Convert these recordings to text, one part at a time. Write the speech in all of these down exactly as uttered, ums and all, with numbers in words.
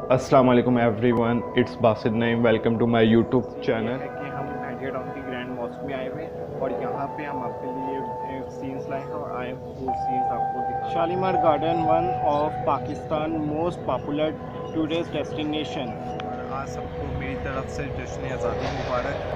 अस्सलाम वालेकुम everyone, it's Basit Naeem. Welcome to my YouTube channel. कि हम मेहदिया टाउन की ग्रैंड मॉस्क में आए हुए हैं और यहाँ पे हम आपके लिए सीन्स लाए हैं और आए फूड सीन्स आपको दिखा। Shalimar garden, one of Pakistan most popular tourist destination. और आज सबको मेरी तरफ से जश्न आज़ादी मुबारक।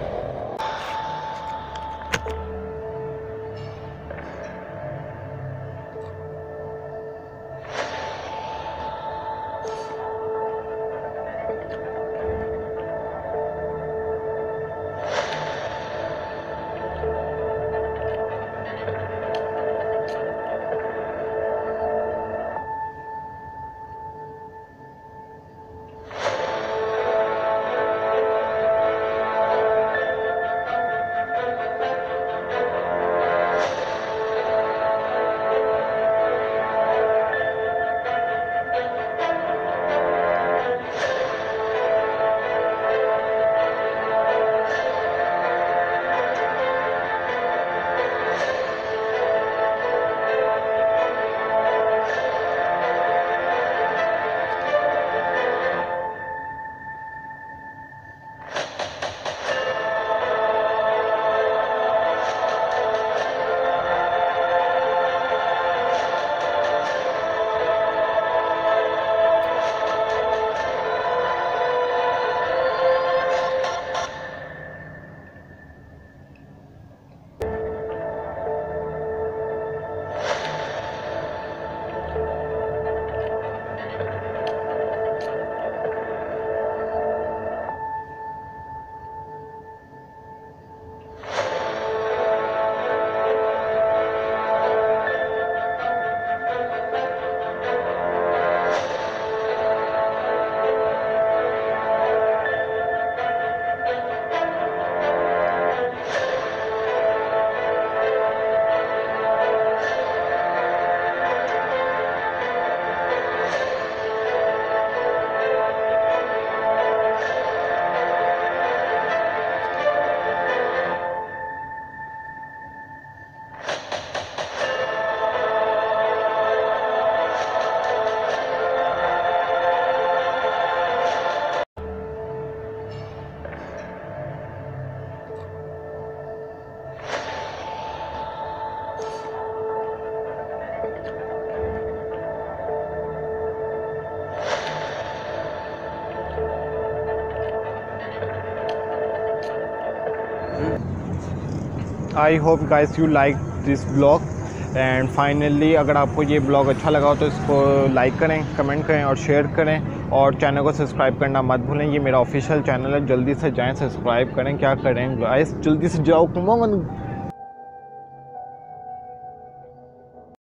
I hope guys you like this blog and finally अगर आपको ये ब्लॉग अच्छा लगा हो तो इसको लाइक करें, कमेंट करें और शेयर करें और चैनल को सब्सक्राइब करना मत भूलें। ये मेरा ऑफिशियल चैनल है, जल्दी से जाएं, सब्सक्राइब करें। क्या करें गाइस, जल्दी से जाओ, कम ऑन।